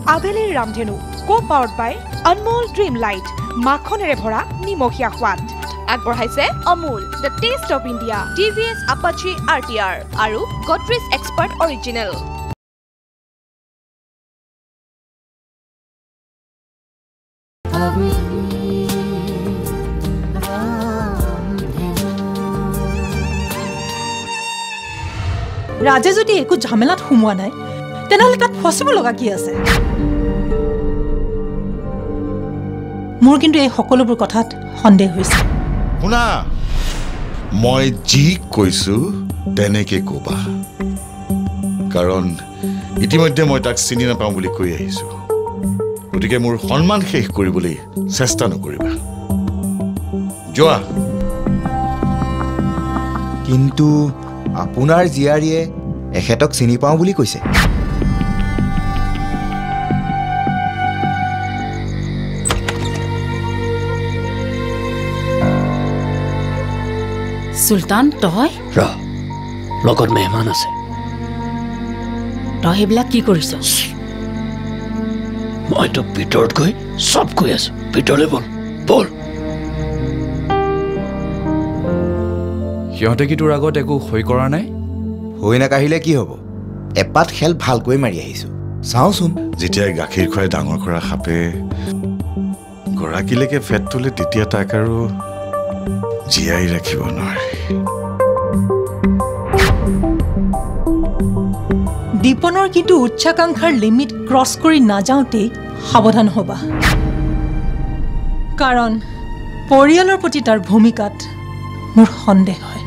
আবেলিৰ ৰামধেনু co-powered by Anmol Dream Light মাখনেৰে ভৰা নিমখীয়া সোৱাদ আগবঢ়াইছে Amul the taste of India TVS Apache RTR আৰু Godrej Expert Original ৰাজে যদি একো ঝামেলাত হুমোৱা নাই তেনেহলে তাত ফচিব লগা কি আছে মোৰ কিন্তু এই সকলোবোৰ কথাত সন্দেহ হৈছে শুনা মই যি কৈছো তেনেকে কবা কাৰণ ইতিমধ্যে মই তাক চিনি নাপাওঁ বুলি কৈ আহিছো গতিকে মোৰ সন্মান শেষ কৰিবলৈ চেষ্টা নকৰিবা যোৱা কিন্তু আপোনাৰ জিয়াৰীয়ে এখেতক চিনি পাওঁ বুলি কৈছে সুলতান তই লগত মেহমান আছে তই এইবিলাক কি কৰিছ মইতো ভিতৰত গৈ সব কৈ আছো ভিতৰলৈ বল বল সিহঁতে কি তোৰ আগত একো হৈ কৰা নাই হৈ নাকাহিলে কি হ'ব এপাত খেল ভালকৈ মাৰি আহিছো চাওঁচোন যেতিয়াই গাখীৰ খুৱাই ডাঙৰ কৰা সাপে গৰাকীলৈকে ফেট তোলে তেতিয়া তাক আৰু জীয়াই ৰাখিব নোৱাৰে দীপনৰ কিন্তু উচ্চাকাংক্ষাৰ লিমিট ক্ৰছ কৰি নাযাওঁতেই সাৱধান হ'বা কাৰণ পৰিয়ালৰ প্ৰতি তাৰ ভূমিকাত মোৰ সন্দেহ হয়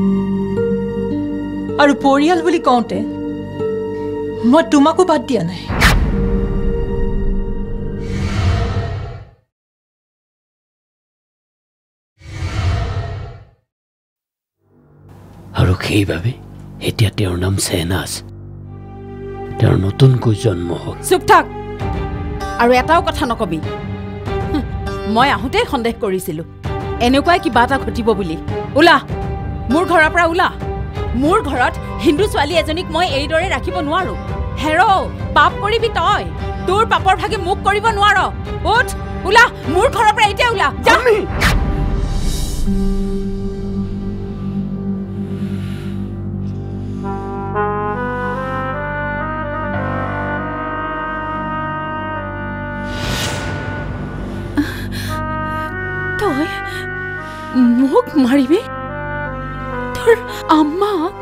আৰু পৰিয়াল বুলি কওঁতে মই তোমাকো বাদ দিয়া নাই আৰু সেইবাবে এতিয়া তেওঁৰ নাম সেনাজ তেওঁৰ নতুনকৈ জন্ম হ'ল চুপ থাক আৰু এটাও কথা নকবি মই আহোঁতেই সন্দেহ কৰিছিলোঁ এনেকুৱাই কিবা এটা ঘটিব বুলি ওলা মোৰ ঘৰৰ পৰা ওলা মোৰ ঘৰত হিন্দু ছোৱালী এজনীক মই এইদৰে ৰাখিব নোৱাৰো হেৰ পাপ কৰিবি তই তোৰ পাপৰ ভাগে মোক কৰিব নোৱাৰ উঠ ওলা মোৰ ঘৰৰ পৰা এতিয়া ওলা যা তই মোক মাৰিবি তোৰ আম্মাক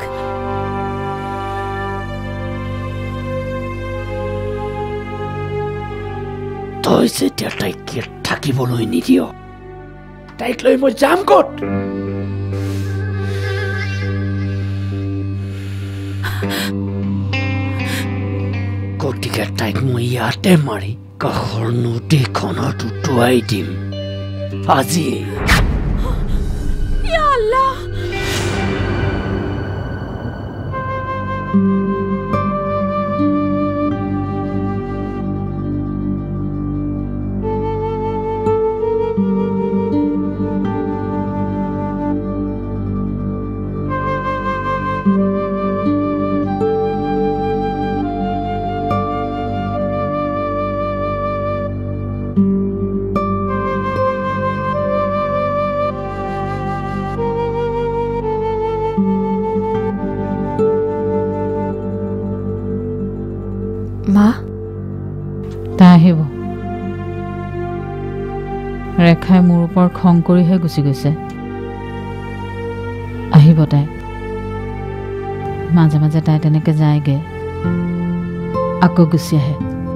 তই যেতিয়া তাইক থাকিবলৈ নিদিয় তাইক লৈ মই যাম ক'ত গতিকে তাইক মই ইয়াতে মাৰি কাষৰ নদীখনত উটুৱাই দিম আজি ইয়া আল্লাহ মা তাই আহিব ৰেখাই মোৰ ওপৰত খং কৰিহে গুচি গৈছে আহিব তাই মাজে মাজে তাই তেনেকৈ যায়গে আকৌ গুচি আহে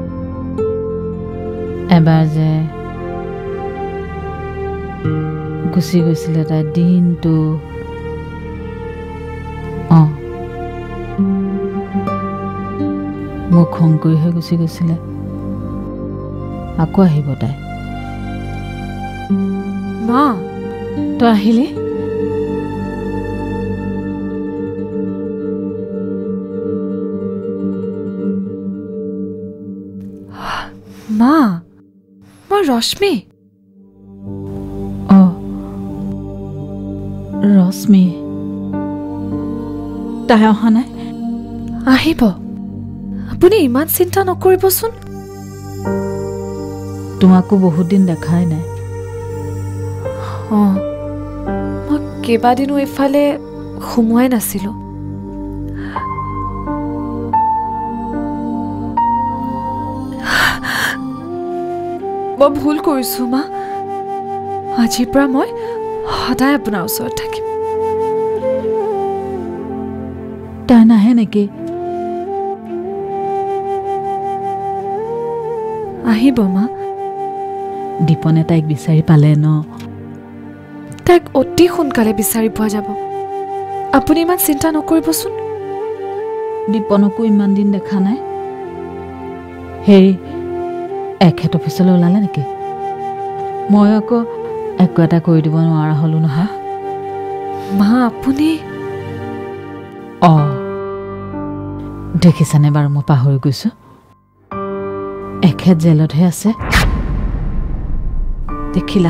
এবাৰ যে গুচি গৈছিলে তাই দিনটো মোক খং কৰিহে গুচি গৈছিলে আকৌ আহিব তাই মা তই আহিলি মা মই ৰশ্মি ৰশ্মি তাই অহা নাই আহিব আপুনি ইমান চিন্তা নকৰিবচোন তোমাকো বহুত দিন দেখাই নাই। অঁ, মই কেইবাদিনো এইফালে সোমোৱাই নাছিলোঁ। মই ভুল কৰিছোঁ মা। আজিৰ পৰা মই সদায় আপোনাৰ ওচৰত থাকিম। তাই নাহে নেকি? আহিব মা। দীপনে তাইক বিচাৰি পালে ন? তাইক অতি সোনকালে বিচাৰি পোৱা যাব। আপুনি ইমান চিন্তা নকৰিবচোন। দীপনকো ইমান দিন দেখা নাই। হেৰি, এখেত অফিচলৈ ওলালে নেকি? মই আকৌ একো এটা কৰি দিব নোৱাৰা হ'লো নহয়। মা আপুনি দেখিছানে বাৰু? মই পাহৰি গৈছোঁ। এখেত জেলতহে আছে। দেখিলা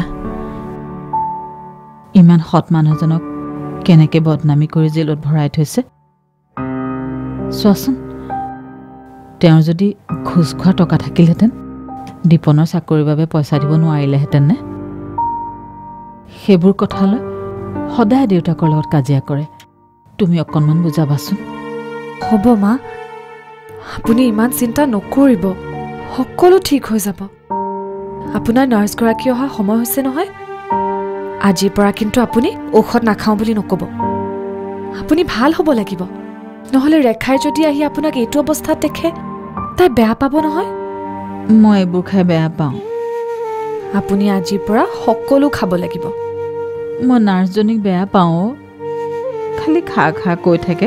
ইমান সৎ মানুহজনক কেনেকৈ বদনামী কৰি জেলত ভৰাই থৈছে। চোৱাচোন, তেওঁৰ যদি ঘোচ খোৱা টকা থাকিলহেঁতেন দীপনৰ চাকৰিৰ বাবে পইচা দিব নোৱাৰিলেহেঁতেন নে? সেইবোৰ কথালৈ সদায় দেউতাকৰ লগত কাজিয়া কৰে। তুমি অকণমান বুজাবাচোন। হ'ব মা, আপুনি ইমান চিন্তা নকৰিব। সকলো ঠিক হৈ যাব। আপোনাৰ নাৰ্ছগৰাকী অহা সময় হৈছে নহয়। আজিৰ পৰা কিন্তু আপুনি ঔষধ নাখাওঁ বুলি নক'ব। আপুনি ভাল হ'ব লাগিব। নহ'লে ৰেখাই যদি আহি আপোনাক এইটো অৱস্থাত দেখে তাই বেয়া পাব নহয়। মই এইবোৰ খাই বেয়া পাওঁ। আপুনি আজিৰ পৰা সকলো খাব লাগিব। মই নাৰ্ছজনীক বেয়া পাওঁ। খালি খা খা কৈ থাকে।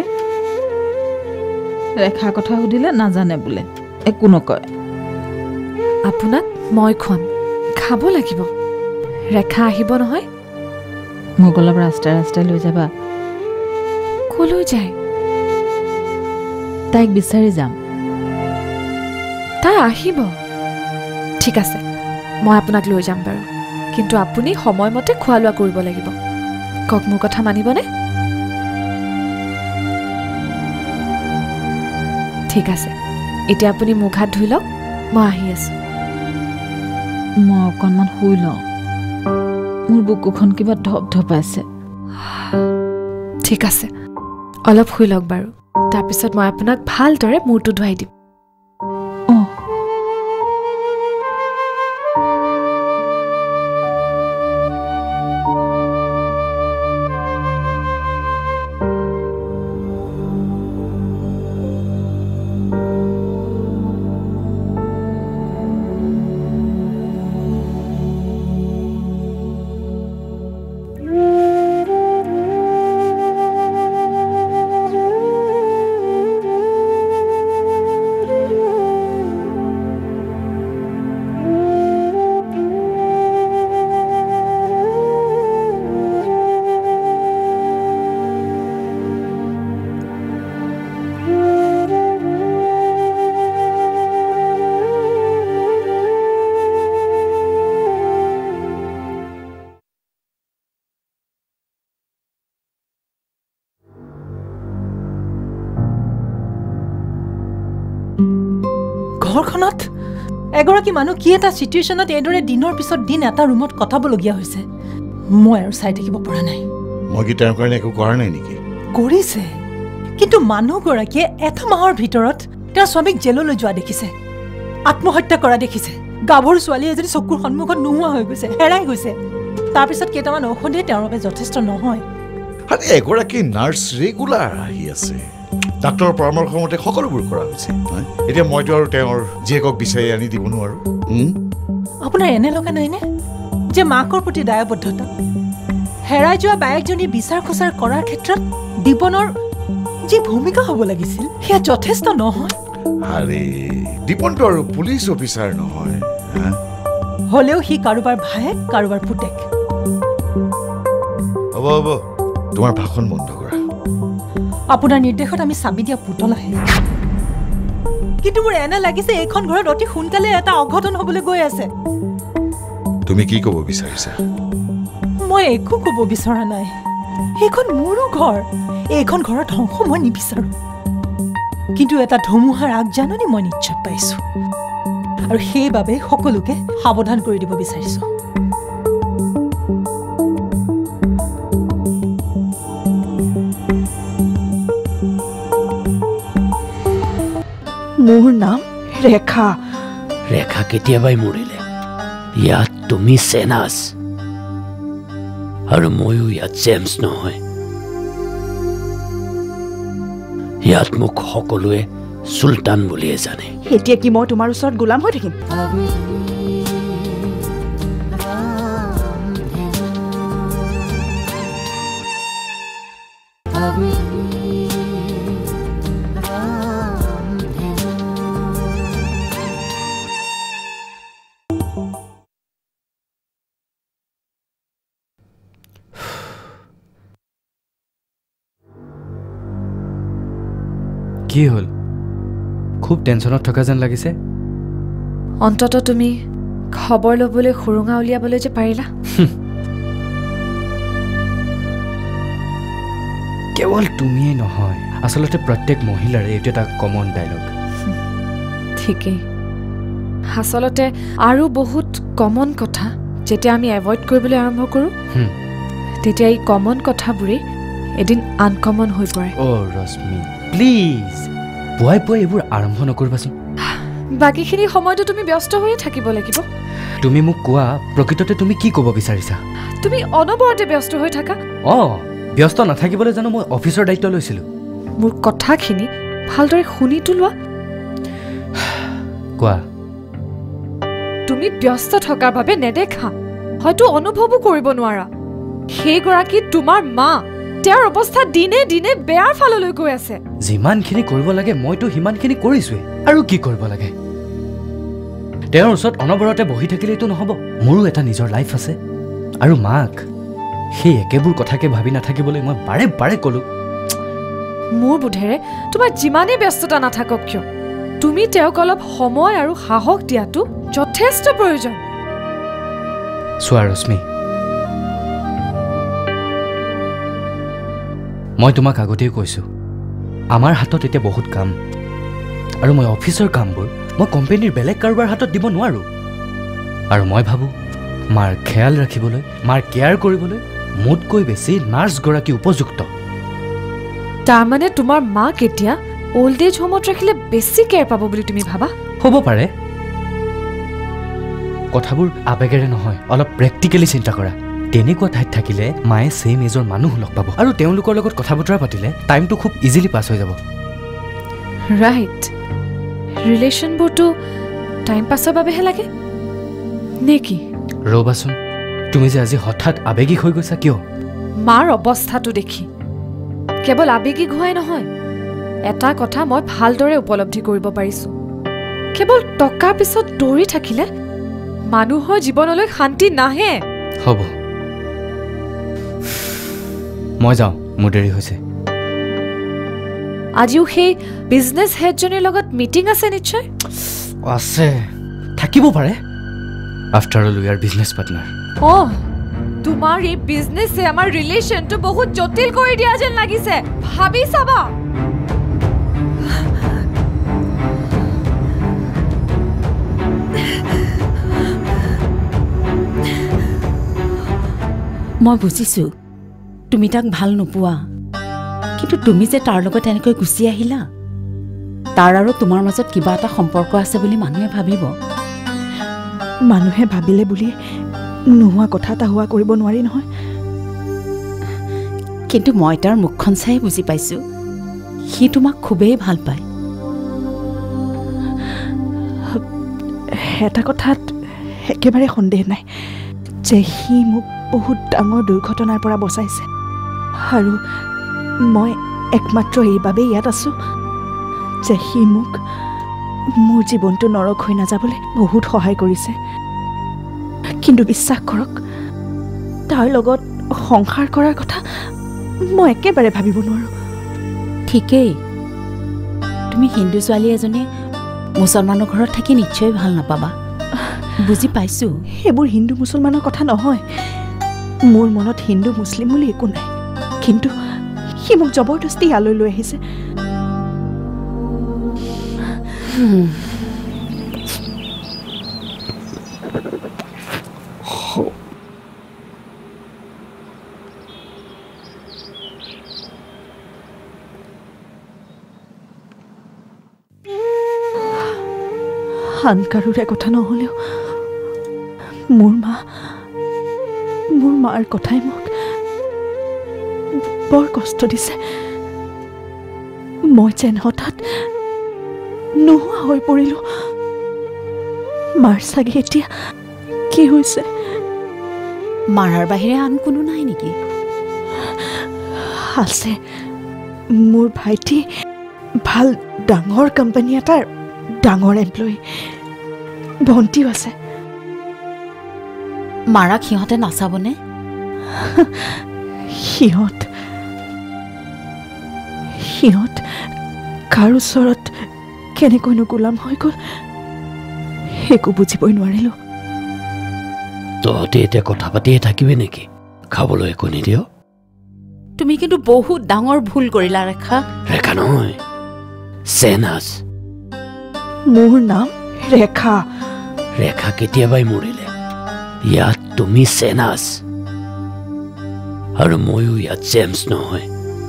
ৰেখাৰ কথা সুধিলে নাজানে বোলে, একো নকয়। আপোনাক মই খুৱাম, খাব লাগিব। ৰেখা আহিব নহয়। মোক অলপ ৰাস্তাই ৰাস্তাই লৈ যাবা। কলৈ যায়? তাইক বিচাৰি যাম। তাই আহিব। ঠিক আছে, মই আপোনাক লৈ যাম বাৰু। কিন্তু আপুনি সময়মতে খোৱা লোৱা কৰিব লাগিব। কওক, মোৰ কথা মানিবনে? ঠিক আছে, এতিয়া আপুনি মুখ হাত ধুই লওক। মই আহি আছোঁ। মই অকণমান শুই লওঁ। মোৰ বুকুখন কিবা ধপ ধপাইছে। ঠিক আছে, অলপ শুই লওক বাৰু। তাৰপিছত মই আপোনাক ভালদৰে মূৰটো ধুৱাই দিম। ঘৰখনত এগৰাকী মানুহ কি এটা চিটুৱেশ্যনত এইদৰে দিনৰ পিছত দিন এটা ৰুমত কটাবলগীয়া হৈছে। মই আৰু চাই থাকিব পৰা নাই। মই কি তেওঁৰ কাৰণে একো কৰা নাই নেকি? কৰিছে, কিন্তু মানুহগৰাকীয়ে এটা মাহৰ ভিতৰত তেওঁৰ স্বামীক জেললৈ যোৱা দেখিছে, আত্মহত্যা কৰা দেখিছে। গাভৰু ছোৱালী এজনী চকুৰ সন্মুখত নোহোৱা হৈ গৈছে, হেৰাই গৈছে। তাৰপিছত কেইটামান ঔষধে তেওঁৰ বাবে যথেষ্ট নহয়। এগৰাকী নাৰ্ছ ৰেগুলাৰ আহি আছে। ডাক্তৰৰ পৰামৰ্শ মতে সকলোবোৰ কৰা হৈছে। এতিয়া মইতো আৰু তেওঁৰ জীয়েকক বিচাৰি আনি দিব নোৱাৰো। আপোনাৰ এনে লগা নাইনে যে মাকৰ প্ৰতি দায়বদ্ধতা, হেৰাই যোৱা বায়েকজনীৰ বিচাৰ খোচাৰ কৰাৰ ক্ষেত্ৰত দীপনৰ যি ভূমিকা হ'ব লাগিছিল সেয়া যথেষ্ট নহয়? আৰে দীপনটো আৰু পুলিচ অফিচাৰ নহয়। হ'লেও সি কাৰোবাৰ ভায়েক, কাৰোবাৰ পুতেক। হ'ব হ'ব, তোমাৰ ভাষণ বন্ধ কৰা। আপোনাৰ নিৰ্দেশত আমি চাবি দিয়া পুতলাহে। কিন্তু মোৰ এনে লাগিছে এইখন ঘৰত অতি সোনকালে এটা অঘটন হ'বলৈ গৈ আছে। তুমি কি ক'ব বিচাৰিছা? মই একো ক'ব বিচৰা নাই। এইখন মোৰো ঘৰ। এইখন ঘৰৰ ধ্বংস মই নিবিচাৰোঁ, কিন্তু এটা ধুমুহাৰ আগজাননী মই নিশ্চয় পাইছোঁ। আৰু সেইবাবে সকলোকে সাৱধান কৰি দিব বিচাৰিছোঁ মোৰ নাম ৰেখা ৰেখা কেতিয়াবাই মৰিলে ইয়াত তুমি চেনাছ আৰু ময়ো ইয়াত জেমছ নহয় ইয়াত মোক সকলোৱে চুলতান বুলিয়ে জানে এতিয়া কি মই তোমাৰ ওচৰত গোলাম হৈ থাকিম কি হ'ল খুব টেনচনত থকা যেন লাগিছে অন্তত তুমি খবৰ ল'বলৈ খুৰুঙা উলিয়াবলৈ যে পাৰিলা কেৱল তুমিয়েই নহয় আচলতে প্ৰত্যেক মহিলাৰে এইটো এটা কমন ডায়লগ ঠিকেই আচলতে আৰু বহুত কমন কথা যেতিয়া আমি এভইড কৰিবলৈ আৰম্ভ কৰোঁ তেতিয়া এই কমন কথাবোৰে এদিন আনকমন হৈ পৰে ৰশ্মি প্লিজ পুৱাই পুৱাই এইবোৰ আৰম্ভ নকৰিবাচোন বাকীখিনি সময়তো তুমি ব্যস্ত হৈয়ে থাকিব লাগিব তুমি মোক কোৱা প্ৰকৃততে তুমি কি ক'ব বিচাৰিছা তুমি অনবৰতে ব্যস্ত হৈ থাকা ব্যস্ত নাথাকিবলৈ জানো মই অফিচৰ দায়িত্ব লৈছিলোঁ মোৰ কথাখিনি ভালদৰে শুনিতো লোৱা কোৱা তুমি ব্যস্ত থকাৰ বাবে নেদেখা হয়তো অনুভৱো কৰিব নোৱাৰা সেইগৰাকী তোমাৰ মা তেওঁৰ অৱস্থা দিনে দিনে বেয়াৰ ফাললৈ গৈ আছে যিমানখিনি কৰিব লাগে মইতো সিমানখিনি কৰিছোৱেই আৰু কি কৰিব লাগে তেওঁৰ ওচৰত অনবৰতে বহি থাকিলেইতো নহ'ব মোৰো এটা নিজৰ লাইফ আছে আৰু মাক সেই একেবোৰ কথাকে ভাবি নাথাকিবলৈ মই বাৰে বাৰে ক'লো মোৰ বোধেৰে তোমাৰ যিমানেই ব্যস্ততা নাথাকক কিয় তুমি তেওঁক অলপ সময় আৰু সাহস দিয়াটো যথেষ্ট প্ৰয়োজন চোৱা ৰশ্মি মই তোমাক আগতেই কৈছোঁ আমাৰ হাতত এতিয়া বহুত কাম আৰু মই অফিচৰ কামবোৰ মই কোম্পানীৰ বেলেগ কাৰোবাৰ হাতত দিব নোৱাৰোঁ আৰু মই ভাবোঁ মাৰ খেয়াল ৰাখিবলৈ মাৰ কেয়াৰ কৰিবলৈ মোতকৈ বেছি নাৰ্ছগৰাকী উপযুক্ত তাৰমানে তোমাৰ মাক এতিয়া অল্ড এজ হোমত ৰাখিলে বেছি কেয়াৰ পাব বুলি তুমি ভাবা হ'ব পাৰে কথাবোৰ আবেগেৰে নহয় অলপ প্ৰেক্টিকেলি চিন্তা কৰা তেনেকুৱা ঠাইত থাকিলে মায়ে ছেম এজৰ মানুহ লগ পাব আৰু তেওঁলোকৰ লগত কথা বতৰা পাতিলে টাইমটো খুব ইজিলি পাছ হৈ যাব ৰাইট ৰিলেশ্যনবোৰতো টাইম পাছৰ বাবেহে লাগে নে কি ৰ'বাচোন তুমি যে আজি হঠাৎ আবেগিক হৈ গৈছা কিয় মাৰ অৱস্থাটো দেখি কেৱল আবেগিক হোৱাই নহয় এটা কথা মই ভালদৰে উপলব্ধি কৰিব পাৰিছোঁ কেৱল টকাৰ পিছত দৌৰি থাকিলে মানুহৰ জীৱনলৈ শান্তি নাহে হ'ব মই যাওঁ মোৰ দেৰি হৈছে আজিও সেই বিজনেছ হেডজনীৰ লগত মিটিং আছে নিশ্চয় আছে থাকিব পাৰে after all we are business partner তোমাৰ এই বিজনেছে আমাৰ ৰিলেশ্যনটো বহুত জটিল কৰি দিয়া যেন লাগিছে ভাবি চাবা মই বুজিছোঁ তুমি তাক ভাল নোপোৱা কিন্তু তুমি যে তাৰ লগত এনেকৈ গুচি আহিলা তাৰ আৰু তোমাৰ মাজত কিবা এটা সম্পৰ্ক আছে বুলি মানুহে ভাবিব মানুহে ভাবিলে বুলি নোহোৱা কথা এটা হোৱা কৰিব নোৱাৰি নহয় কিন্তু মই তাৰ মুখখন চাই বুজি পাইছোঁ সি তোমাক খুবেই ভাল পায় এটা কথাত একেবাৰে সন্দেহ নাই যে সি মোক বহুত ডাঙৰ দুৰ্ঘটনাৰ পৰা বচাইছে আৰু মই একমাত্ৰ এইবাবেই ইয়াত আছোঁ যে সি মোক মোৰ জীৱনটো নৰক হৈ নাযাবলৈ বহুত সহায় কৰিছে কিন্তু বিশ্বাস কৰক তাৰ লগত সংসাৰ কৰাৰ কথা মই একেবাৰে ভাবিব নোৱাৰোঁ ঠিকেই তুমি হিন্দু ছোৱালী এজনী মুছলমানৰ ঘৰত থাকি নিশ্চয় ভাল নাপাবা বুজি পাইছোঁ সেইবোৰ হিন্দু মুছলমানৰ কথা নহয় মোৰ মনত হিন্দু মুছলিম বুলি একো নাই কিন্তু সি মোক জবৰদস্তি ইয়ালৈ লৈ আহিছে আন কাৰোৰে কথা নহ'লেও মোৰ মাৰ কথাই মোক বৰ কষ্ট দিছে। মই যেন হঠাৎ নোহোৱা হৈ পৰিলোঁ। মাৰ চাগে এতিয়া কি হৈছে? মাৰাৰ বাহিৰে আন কোনো নাই নেকি? আছে, মোৰ ভাইটি ভাল ডাঙৰ কোম্পানী এটাৰ ডাঙৰ এমপ্লয়ী। ভণ্টিও আছে। মাৰাক সিহঁতে নাচাবনে? সিহঁত কাৰ ওচৰত কেনেকৈনো গোলাম হৈ গ'ল একো বুজিবই নোৱাৰিলোঁ। তহঁতে এতিয়া কথা পাতিয়ে থাকিবি নেকি? খাবলৈ একো নিদিয়? তুমি কিন্তু বহুত ডাঙৰ ভুল কৰিলা ৰেখা। ৰেখা নহয়, চেনাজ। মোৰ নাম ৰেখা। ৰেখা কেতিয়াবাই মৰিলে। ইয়াত তুমি চেনাজ আৰু ময়ো ইয়াত জেমছ নহয়।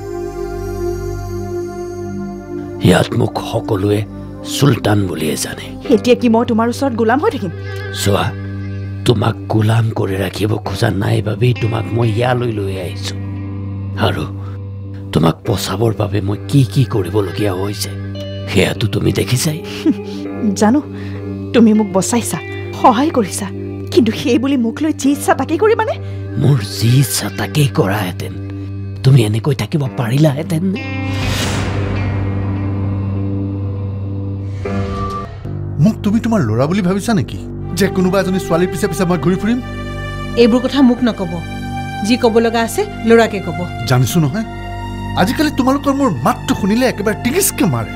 ইয়াত মোক সকলোৱে চুলতান বুলিয়ে জানে। এতিয়া কি মই তোমাৰ ওচৰত গোলাম হৈ থাকিম? চোৱা, তোমাক গোলাম কৰি ৰাখিব খোজা নাই বাবেই তোমাক মই ইয়ালৈ লৈ আহিছো। আৰু তোমাক বচাবৰ বাবে মই কি কি কৰিবলগীয়া হৈছে সেয়াতো তুমি দেখিছাই। জানো, তুমি মোক বচাইছা, সহায় কৰিছা, কিন্তু সেই বুলি মোক লৈ যি ইচ্ছা তাকেই কৰি মানে? মোৰ যি ইচ্ছা তাকেই কৰাহেঁতেন তুমি এনেকৈ থাকিব পাৰিলাহেঁতেন নে? মোক তুমি তোমাৰ ল'ৰা বুলি ভাবিছা নেকি, যে কোনোবা এজনী ছোৱালীৰ পিছে পিছে মই ঘূৰি ফুৰিম? এইবোৰ কথা মোক নক'ব। যি ক'ব লগা আছে ল'ৰাকে ক'ব। জানিছো নহয়, আজিকালি তোমালোকৰ মোৰ মাতটো শুনিলে একেবাৰে টিকিচকে মাৰে।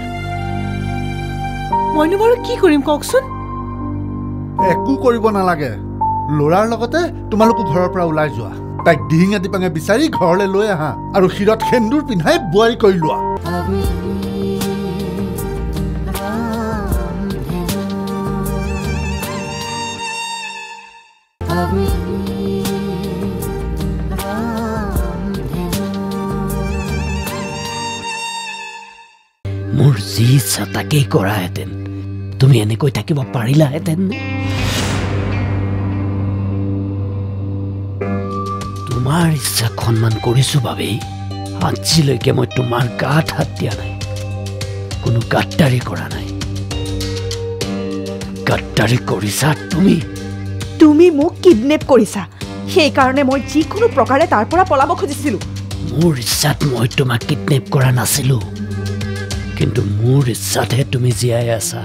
মইনো বাৰু কি কৰিম কওকচোন? একো কৰিব নালাগে। ল'ৰাৰ লগতে তোমালোকো ঘৰৰ পৰা ওলাই যোৱা। তাইক ডিহিঙা দিপাঙে বিচাৰি ঘৰলৈ লৈ আহা আৰু শিৰত সেন্দুৰ পিন্ধাই বোৱাৰী কৰি লোৱা। মোৰ যি ইচ্ছা তাকেই কৰাহেঁতেন তুমি এনেকৈ থাকিব পাৰিলাহেঁতেন নে? তোমাৰ ইচ্ছাক সন্মান কৰিছো বাবেই আজিলৈকে মই তোমাৰ গাত হাত দিয়া নাই, কোনো গাদ্দাৰী কৰা নাই। গাদ্দাৰী কৰিছা তুমি। তুমি মোক কিডনেপ কৰিছা, সেইকাৰণে মই যিকোনো প্ৰকাৰে তাৰ পৰা পলাব খুজিছিলো। মোৰ ইচ্ছাত মই তোমাক কিডনেপ কৰা নাছিলো, কিন্তু মোৰ ইচ্ছাতহে তুমি জীয়াই আছা।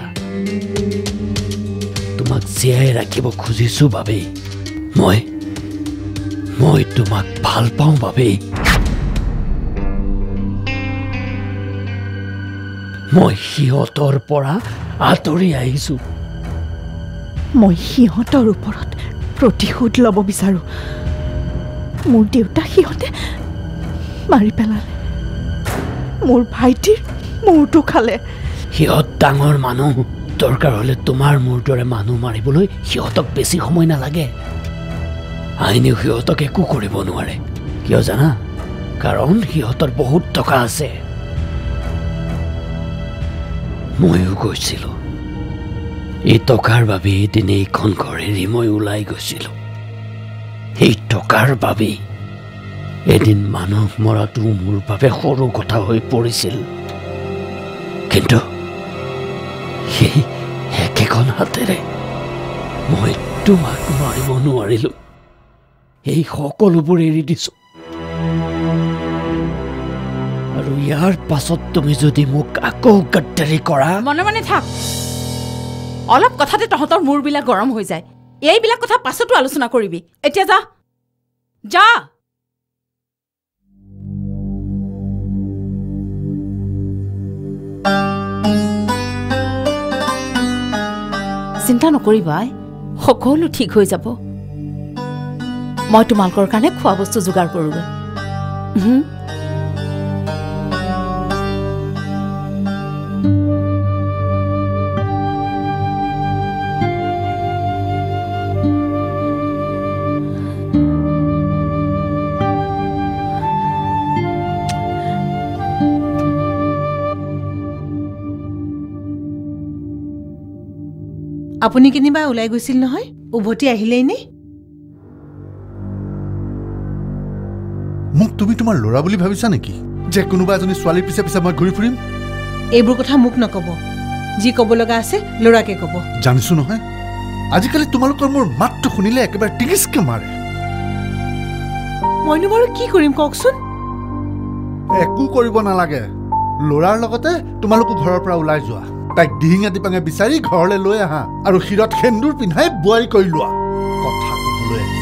তোমাক জীয়াই ৰাখিব খুজিছো বাবেই মই তোমাক ভাল পাওঁ বাবেই মই সিহঁতৰ পৰা আঁতৰি আহিছো। মই সিহঁতৰ ওপৰত প্ৰতিশোধ ল'ব বিচাৰো। মোৰ দেউতাক সিহঁতে মাৰি পেলালে, মোৰ ভাইটিৰ মূৰটো খালে। সিহঁত ডাঙৰ মানুহ, দৰকাৰ হ'লে তোমাৰ মোৰ দৰে মানুহ মাৰিবলৈ সিহঁতক বেছি সময় নালাগে। আইনেও সিহঁতক একো কৰিব নোৱাৰে। কিয় জানা? কাৰণ সিহঁতৰ বহুত টকা আছে। ময়ো গৈছিলো, এই টকাৰ বাবে এদিন এইখন ঘৰ এৰি মই ওলাই গৈছিলো। এই টকাৰ বাবেই এদিন মানুহ মৰাটো মোৰ বাবে সৰু কথা হৈ পৰিছিল, কিন্তু সেই একেখন হাতেৰে মই তোমাক মাৰিব নোৱাৰিলো। এই সকলোবোৰ এৰি দিছো, আৰু ইয়াৰ পাছত তুমি যদি মোক আকৌ গাদ্দাৰী কৰা। মনে মনে থাক। অলপ কথাতে তহঁতৰ মূৰবিলাক গৰম হৈ যায়। এইবিলাক কথা পাছতো আলোচনা কৰিবি। এতিয়া যা যা। চিন্তা নকৰিবা, সকলো ঠিক হৈ যাব। মই তোমালোকৰ কাৰণে খোৱা বস্তু যোগাৰ কৰোঁগৈ। আপুনি কেনিবা ওলাই গৈছিল নহয় উভতি আহিলেই নে মোক তুমি তোমাৰ ল'ৰা বুলি ভাবিছা নেকি যে কোনোবা এজনী ছোৱালীৰ পিছে পিছে মই ঘূৰি ফুৰিম এইবোৰ কথা মোক নকব যি ক'ব লগা আছে ল'ৰাকে ক'ব জানিছো নহয় আজিকালি তোমালোকৰ মোৰ মাতটো শুনিলে একেবাৰে টিকিচকে মাৰে মইনো বাৰু কি কৰিম কওকচোন একো কৰিব নালাগে ল'ৰাৰ লগতে তোমালোকো ঘৰৰ পৰা ওলাই যোৱা তাইক ডিঙা দিপাঙে বিচাৰি ঘৰলৈ লৈ আহা আৰু শিৰত সেন্দুৰ পিন্ধাই বোৱাৰী কৰি লোৱা কথা ক'বলৈ আহিছে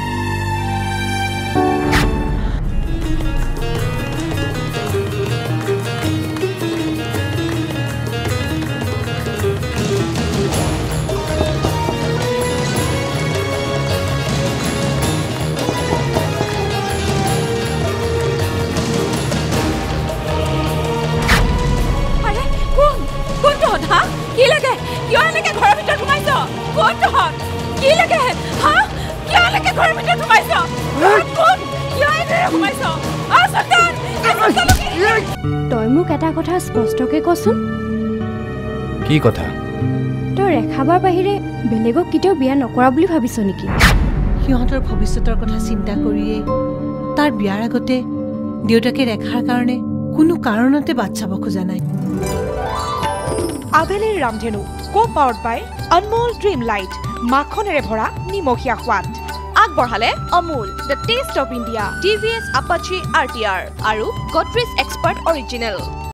তই মোক এটা কথা স্পষ্টকে কচোন কি কথা তই ৰেখাবাৰ বাহিৰে বেলেগক কেতিয়াও বিয়া নকৰা বুলি ভাবিছ নেকি সিহঁতৰ ভৱিষ্যতৰ কথা চিন্তা কৰিয়ে তাৰ বিয়াৰ আগতে দেউতাকে ৰেখাৰ কাৰণে কোনো কাৰণতে বাট চাব খোজা নাই আভেলিৰ ৰামধেনু co-powered by Anmol dream lite মাখনেৰে ভৰা নিমখীয়া সোৱাদ আগবঢ়ালে Amul the taste of India TVS Apache RTR আৰু গডৰেজ এক্সপাৰ্ট অৰিজিনেল